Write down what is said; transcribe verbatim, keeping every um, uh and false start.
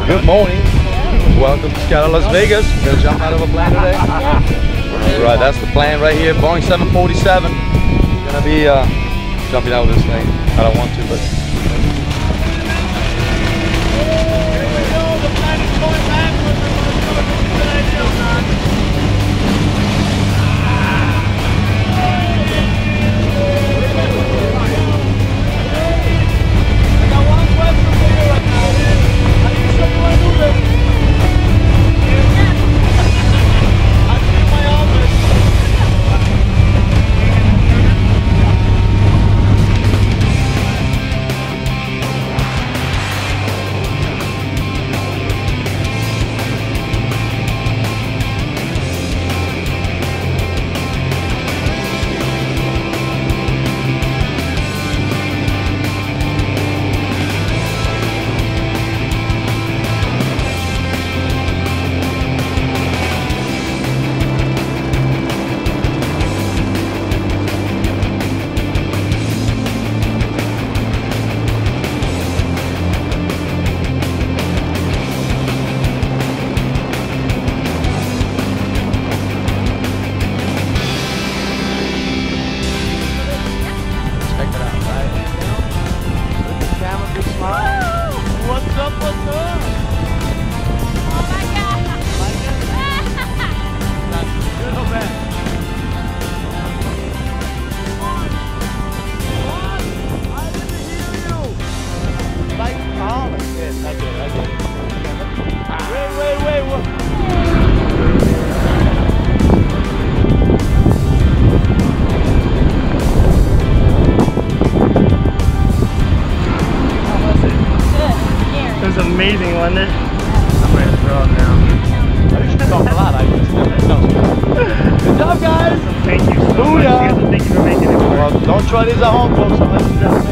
Good morning. Welcome to Skylar Las Vegas. We're gonna jump out of a plane today. That's right, that's the plane right here, Boeing seven forty-seven. Gonna be uh, jumping out of this thing. I don't want to, but. Here we go, the plane is going backwards. Good idea, man. I got one question for you right now. Are you sure you want to do this? I see my office. What's up, what's up? Oh my God! Like it? That's good or bad? What? I didn't hear you! Like, oh, like this. I did, I did. Wait, wait, wait, what? It was amazing, wasn't it? I'm ready to throw up now. I just took off a lot. I just never know. Good job, guys! Thank you so much. Booyah. Thank you for making it work. Well, don't try these at home, folks, unless you